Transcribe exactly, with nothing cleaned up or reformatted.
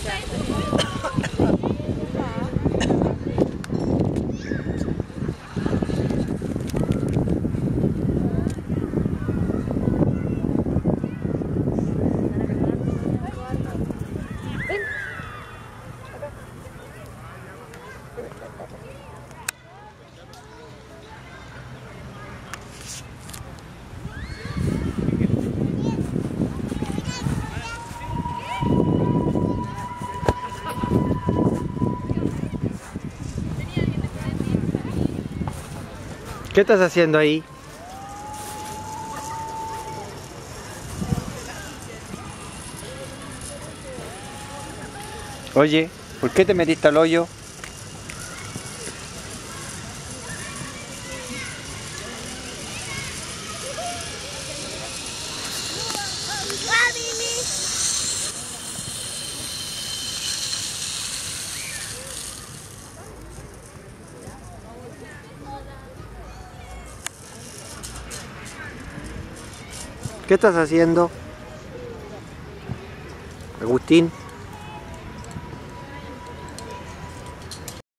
¿Qué estás haciendo ahí? Oye, ¿por qué te metiste al hoyo? ¿Qué estás haciendo, Agustín?